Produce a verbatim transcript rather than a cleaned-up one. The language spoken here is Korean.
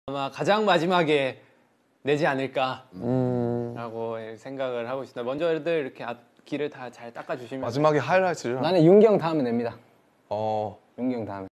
아마 가장 마지막에 내지 않을까 음... 라고 생각을 하고 있습니다. 먼저들 이렇게 앞길을 다 잘 닦아주시면 마지막에 하이라이트를 나는 윤기 형 다음에 냅니다. 어... 윤기 형 다음에.